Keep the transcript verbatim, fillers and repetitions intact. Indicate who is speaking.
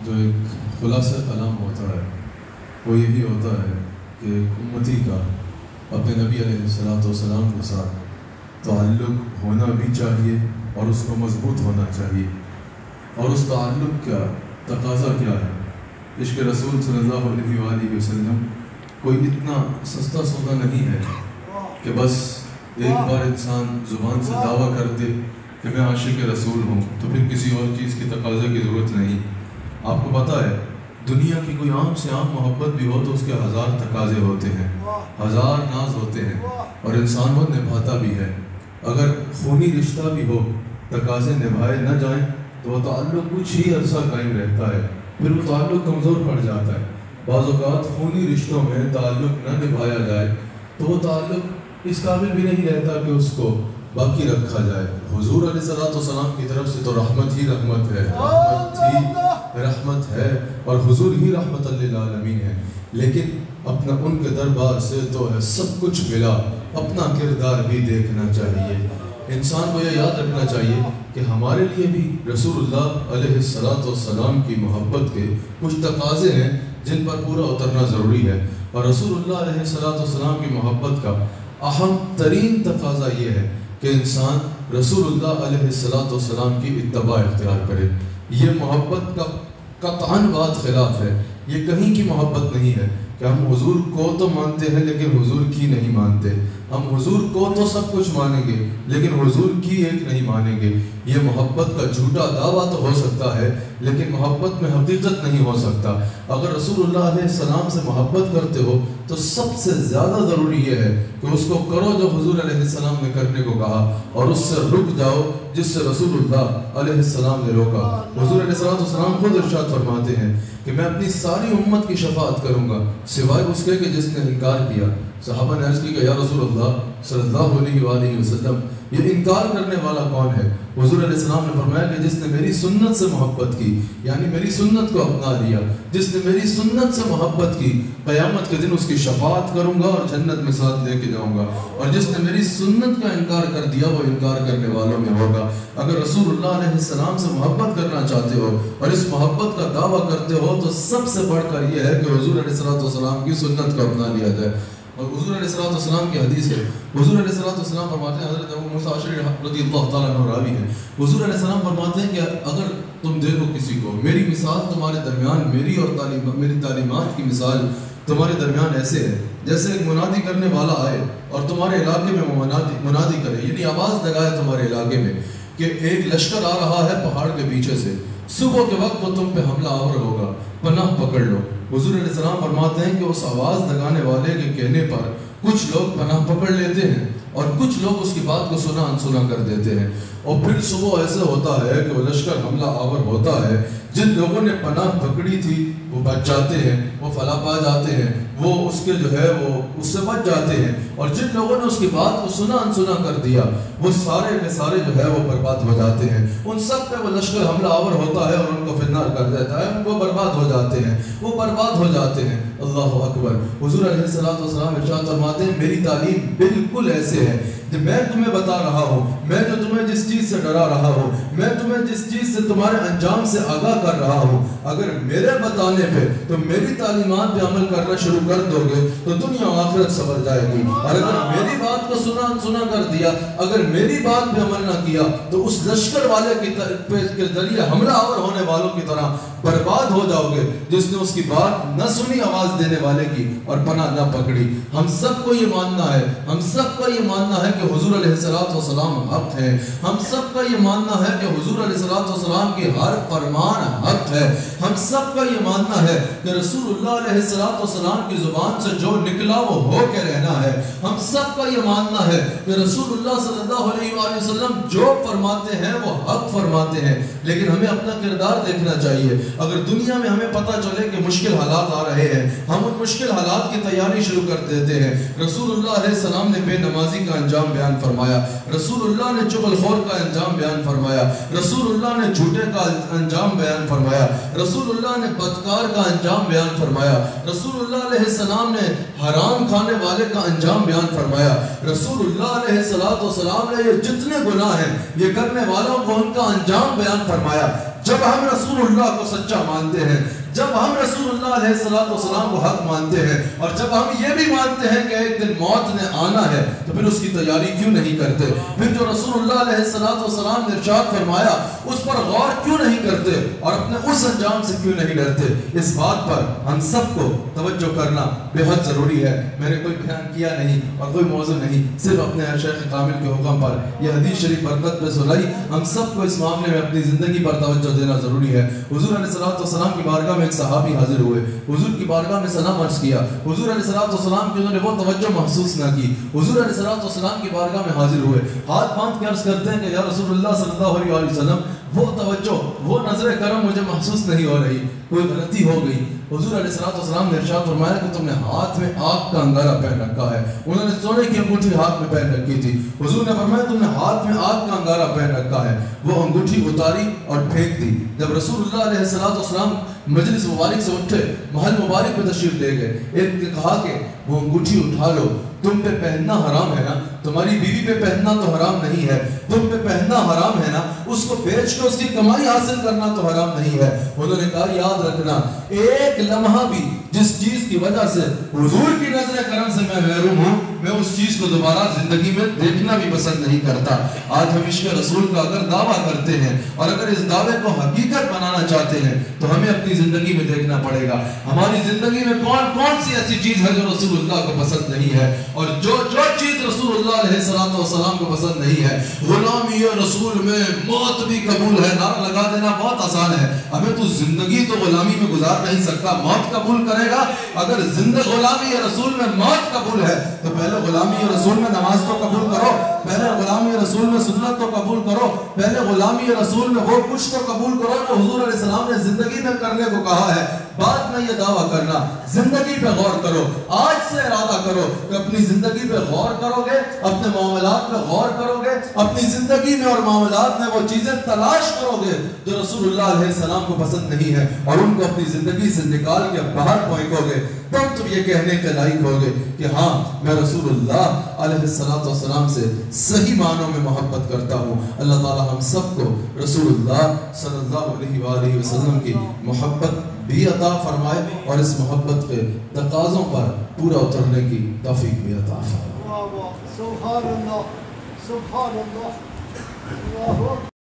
Speaker 1: جو ایک خلاصہ کلام ہوتا ہے وہ یہی ہوتا ہے کہ امتی کا اپنے نبی علیہ الصلوۃ والسلام کے ساتھ تعلق ہونا بھی چاہیے اور اس کو مضبوط ہونا چاہیے. اور اس تعلق کا تقاضا کیا ہے؟ عشق رسول صلی اللہ علیہ وآلہ وسلم کوئی اتنا سستا سودا نہیں ہے کہ بس ایک بار انسان زبان سے دعویٰ کر دے کہ میں عاشق رسول ہوں تو پھر کسی اور چیز کی تقاضا کی ضرورت نہیں. آپ کو پتہ ہے دنیا کی کوئی عام سے عام محبت بھی ہو تو اس کے ہزار تقاضے ہوتے ہیں، ہزار ناز ہوتے ہیں، اور انسان وہ نبھاتا بھی ہے. اگر خونی رشتہ بھی ہو تقاضے نبھائے نہ جائیں تو وہ تعلق کچھ ہی عرصہ قائم رہتا ہے، پھر وہ تعلق کمزور پڑ جاتا ہے. بعض اوقات خونی رشتوں میں تعلق نہ نبھایا جائے تو وہ تعلق اس قابل بھی نہیں رہتا کہ اس کو باقی رکھا جائے. حضور علیہ الصلوۃ والسلام کی طرف سے تو رحمت ہی رحمت ہے، رحمت ہی رحمت ہے، اور حضور ہی رحمت للعالمین ہے. لیکن اپنا ان کے دربار سے تو ہے سب کچھ ملا، اپنا کردار بھی دیکھنا چاہیے. انسان کو یہ یاد رکھنا چاہیے کہ ہمارے لیے بھی رسول اللہ علیہ الصلوۃ والسلام کی محبت کے کچھ تقاضے ہیں جن پر پورا اترنا ضروری ہے. اور رسول اللہ علیہ الصلوۃ والسلام کی محبت کا اہم ترین تقاضا یہ ہے کہ انسان رسول اللہ علیہ الصلوۃ والسلام کی اتباع اختیار کرے. یہ محبت کا قطعاً بات خلاف ہے، یہ کہیں کی محبت نہیں ہے کہ ہم حضور کو تو مانتے ہیں لیکن حضور کی نہیں مانتے. ہم حضور کو تو سب کچھ مانیں گے لیکن حضور کی ایک نہیں مانیں گے. یہ محبت کا جھوٹا دعویٰ تو ہو سکتا ہے لیکن محبت میں حقیقت نہیں ہو سکتا. اگر رسول اللہ علیہ السلام سے محبت کرتے ہو تو سب سے زیادہ ضروری یہ ہے کہ اس کو کرو جو حضور علیہ السلام نے کرنے کو کہا، اور اس سے رک جاؤ جس سے رسول اللہ علیہ السلام نے روکا. حضور علیہ السلام خود ارشاد فرماتے ہیں کہ میں اپنی ساری امت کی شفاعت کروں گا سوائے اس کے کہ جس نے انکار کیا. صحابہ نے عرض کی کہ یا رسول اللہ صلی اللہ علیہ وآلہ وسلم یہ انکار کرنے والا کون ہے؟ حضور علیہ السلام نے فرمایا کہ جس نے میری سنت سے محبت کی، یعنی میری سنت کو اپنا لیا. جس نے میری سنت سے محبت کی قیامت کے دن اس کی شفاعت کروں گا اور جنت میں ساتھ لے کے جاؤں گا. اور جس نے میری سنت کا انکار کر دیا وہ انکار کرنے والوں میں ہوگا. اگر رسول اللہ علیہ السلام سے محبت کرنا چاہتے ہو اور اس محبت کا دعویٰ کرتے ہو تو سب سے بڑھ کر یہ ہے کہ حضور علیہ السلام کی سنت کو اپنا لیا جائے. اور حضور علیہ السلام کی حدیث ہے، حضور علیہ السلام فرماتے ہیں، حضرت ابو موسیٰ اشعری رضی اللہ تعالیٰ عنہ راوی ہے، حضور علیہ السلام فرماتے ہیں کہ اگر تم دیکھو کسی کو، میری مثال تمہارے درمیان، میری اور تعلیم میری تعلیمات کی مثال تمہارے درمیان ایسے ہے جیسے ایک منادی کرنے والا آئے اور تمہارے علاقے میں وہ منادی منادی کرے، یعنی آواز لگائے تمہارے علاقے میں کہ ایک لشکر آ رہا ہے پہاڑ کے پیچھے سے، صبح کے وقت تو تم پہ حملہ آور ہوگا، پناہ پکڑ لو. حضور علیہ السلام فرماتے ہیں کہ اس آواز لگانے والے کے کہنے پر کچھ لوگ پناہ پکڑ لیتے ہیں اور کچھ لوگ اس کی بات کو سنا انسنا کر دیتے ہیں. اور پھر صبح ایسے ہوتا ہے کہ وہ لشکر حملہ آور ہوتا ہے، جن لوگوں نے پناہ پکڑی تھی وہ بچ جاتے ہیں، وہ فلاح پا جاتے ہیں، وہ اس کے جو ہے وہ اس سے بچ جاتے ہیں، اور جن لوگوں نے اس کی بات کو سنا انسنا کر دیا وہ سارے کے سارے جو ہے وہ برباد ہو جاتے ہیں. ان سب پہ وہ لشکر حملہ آور ہوتا ہے اور ان کو فنار کر دیتا ہے، ان کو برباد ہو جاتے ہیں، وہ برباد ہو جاتے ہیں. اللہ اکبر. حضور علیہ السلام ارشاد فرماتے ہیں میری تعلیم بالکل ایسے ہے کہ میں تمہیں بتا رہا ہوں، میں جو تمہیں جس چیز سے ڈرا رہا ہوں، میں تمہیں جس چیز سے تمہارے انجام سے آگاہ کر رہا ہوں، اگر میرے بتانے پہ تو میری تعلیمات پہ عمل کرنا شروع کر دو گے تو دنیا و آخرت سنور جائے گی. اور اگر میری بات کو سنا سنا کر دیا، اگر میری بات پہ عمل نہ کیا تو اس لشکر والے کے ذریعے حملہ آور ہونے والوں کی طرح برباد ہو جاؤ گے جس نے اس کی بات نہ سنی آواز دینے والے کی اور پناہ نہ پکڑی. ہم سب کو یہ ماننا ہے، ہم سب کا یہ ماننا ہے کہ حضور علیہ السلام حق ہے. ہم سب کا یہ ماننا ہے کہ حضور علیہ السلام کی ہر فرمان حق ہے. ہم سب کا یہ ماننا ہے کہ رسول اللہ علیہ السلام کی زبان سے جو نکلا وہ ہو کے رہنا ہے. ہم سب کا یہ ماننا ہے کہ رسول اللہ صلی اللہ علیہ وآلہ وسلم جو فرماتے ہیں وہ حق فرماتے ہیں. لیکن ہمیں اپنا کردار دیکھنا چاہیے. اگر دنیا میں ہمیں پتہ چلے کہ مشکل حالات آ رہے ہیں، ہم ان مشکل حالات کی تیاری شروع کر دیتے ہیں. رسول اللہ علیہ السلام نے بے نمازی کا انجام بیان فرمایا، رسول اللہ نے چغل خور کا انجام بیان فرمایا، رسول اللہ نے جھوٹے کا انجام بیان فرمایا، رسول اللہ نے بدکار کا انجام بیان فرمایا، رسول اللہ علیہ السلام نے حرام کھانے والے کا انجام بیان فرمایا. رسول اللہ علیہ السلام نے یہ جتنے گناہ ہیں یہ کرنے والوں کو ان کا انجام بیان فرمایا. جب ہم رسول اللہ کو سچا مانتے ہیں، جب ہم رسول اللہ علیہ السلام کو حق مانتے ہیں، اور جب ہم یہ بھی مانتے ہیں کہ ایک دن موت نے آنا ہے، تو پھر اس کی تیاری کیوں نہیں کرتے؟ پھر جو رسول اللہ علیہ السلام نے ارشاد فرمایا اس پر غور کیوں نہیں کرتے اور اپنے اس انجام سے کیوں نہیں ڈرتے؟ اس بات پر ہم سب کو توجہ کرنا بے حد ضروری ہے۔ میں نے کوئی بیان کیا نہیں اور کوئی موضوع نہیں، صرف اپنے شیخ کامل کے حکم پر یہ حدیث شریف برکت پہ سنائی۔ ہم سب کو اس معاملے میں اپنی زندگی پر توجہ دینا ضروری ہے۔ حضور علیہ السلام کی بارگاہ میں ایک صحابی حاضر ہوئے، حضور کی بارگاہ میں سلام عرض کیا، حضور علیہ السلام کی انہوں نے وہ توجہ محسوس نہ کی، حضور علیہ السلام کی بارگاہ میں حاضر ہوئے، ہاتھ باندھ کے عرض کرتے ہیں کہ یا رسول اللہ صلی اللہ علیہ وسلم وہ توجہ، وہ نظر کرم مجھے محسوس نہیں ہو رہی، کوئی غلطی ہو گئی۔ حضور علیہ السلام نے ارشاد فرمایا کہ تم نے ہاتھ میں آگ کا انگارہ پہن رکھا ہے۔ انہوں نے سونے کی انگوٹھی ہاتھ میں پہن رکھی تھی، حضور نے فرمایا تم نے ہاتھ میں آگ کا انگارہ پہن رکھا ہے۔ وہ انگوٹھی اتاری اور پھینک دی۔ جب رسول اللہ علیہ السلام مجلس مبارک سے اٹھے، محل مبارک میں تشریف لے گئے، ایک نے کہا کہ وہ انگوٹھی اٹھا لو، تم پہ پہننا حرام ہے نا، تمہاری بیوی پہ پہننا تو حرام نہیں ہے، تم پہ پہننا حرام ہے نا، اس کو بیچ کے اس کی کمائی حاصل کرنا تو حرام نہیں ہے۔ انہوں نے کہا یاد رکھنا ایک لمحہ بھی جس چیز کی وجہ سے حضور کی نظر کرم سے میں محروم ہوں، میں اس چیز کو دوبارہ زندگی میں دیکھنا بھی پسند نہیں کرتا۔ آج ہم عشق رسول کا اگر دعویٰ کرتے ہیں اور اگر اس دعوے کو حقیقت بنانا چاہتے ہیں تو ہمیں اپنی زندگی میں دیکھنا پڑے گا ہماری زندگی میں کون کون سی ایسی چیز ہے جو رسول اللہ کو پسند نہیں ہے، اور جو جو چیز رسول اللہ علیہ السلام کو پسند نہیں ہے۔ غلامی رسول میں موت بھی قبول ہے، نعرہ لگا دینا بہت آسان ہے، ہمیں تو زندگی تو غلامی میں گزار نہیں سکتا، موت قبول کرے گا۔ اگر زندہ غلامی رسول میں موت قبول ہے تو پہلے غلامی رسول میں نماز تو قبول کرو، پہلے غلامی رسول میں سنت تو قبول کرو، پہلے غلامی رسول میں وہ کچھ تو قبول کرو جو حضور علیہ السلام نے زندگی میں کرنے کو کہا ہے۔ بعد میں یہ دعویٰ کرنا، زندگی پہ غور کرو، آج سے ارادہ کرو کہ اپنی زندگی پہ غور کرو گے، اپنے معاملات پہ غور کرو گے، اپنی زندگی میں اور معاملات میں وہ چیزیں تلاش کرو گے جو رسول اللہ علیہ السلام کو پسند نہیں ہے، اور ان کو اپنی زندگی سے نکال کے باہر پھینکو گے، تب تم یہ کہنے کے لائق ہوگے کہ ہاں میں رسول اللہ علیہ السلام سے صحیح معنوں میں محبت کرتا ہوں۔ اللہ تعالی ہم سب کو رسول اللہ صلی اللہ علیہ وآلہ وسلم کی محبت بھی عطا فرمائے اور اس محبت کے تقاضوں پر پورا اترنے کی توفیق بھی عطا فرمائے۔
Speaker 2: سبحان اللہ، سبحان اللہ، اللہ